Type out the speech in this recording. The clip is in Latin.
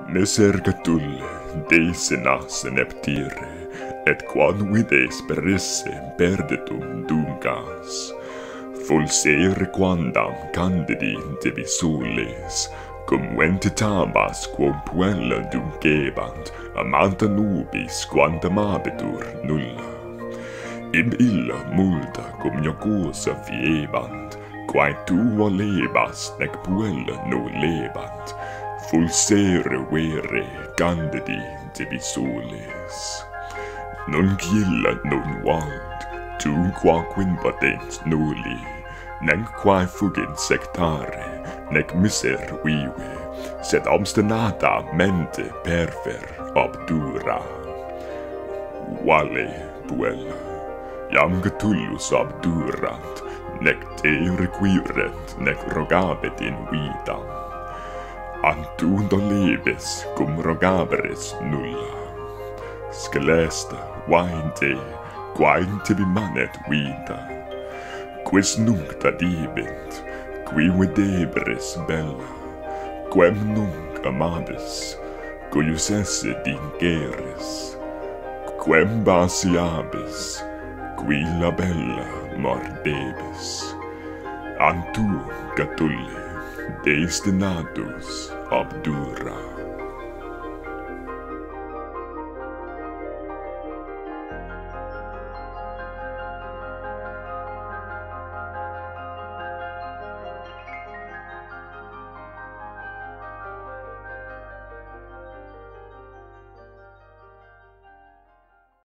Miser catulle, deise nasse neptire, et quan vides perisse perdetum dungas. Fulsere quandam candidi divisules, cum ventitabas quum puella dungebant, amanta nubis quantam abitur nulla. In illa multa cum jocosa fiebant, quae tu volebas nec puella nolebant, fulsere vere candidi divisules. Non gilla non vald, tu quaquin patens nulli, nec quae fugit sectare, nec miser vive, sed obstinata mente perfer obdura. Vale, puella, iam catullus obdurant, nec te requirent, nec rogabit in vidam. Antu dolebis cum rogaberis nulla. Scelesta, vain te, quae tibi manet vita. Quis nunc tadibint, qui videberis bella, quem nunc amabis, cuius esse dingeris, quem basiabis, qui la bella mordebis. Antu, catulle, destinatus obdura.